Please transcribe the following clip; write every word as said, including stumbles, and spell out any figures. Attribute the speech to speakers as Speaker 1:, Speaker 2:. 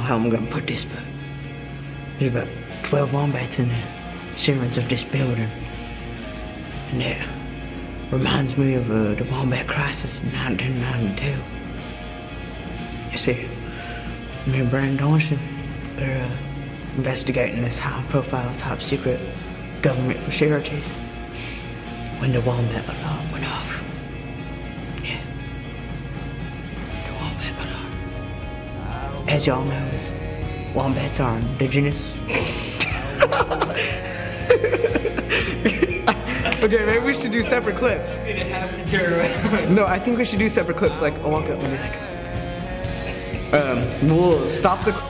Speaker 1: how I'm gonna put this, but there's about twelve wombats in the ceilings of this building. And that reminds me of uh, the Wombat Crisis in nineteen ninety-two. You see, me and Brandon Dorsey are uh, investigating this high-profile, top-secret government facilities when the Wombat alarm went off. Yeah, the Wombat alarm. As y'all know, wombats are indigenous. Okay, maybe we should do separate clips. No, I think we should do separate clips. Like, I'll walk up and be like, um, we'll stop the.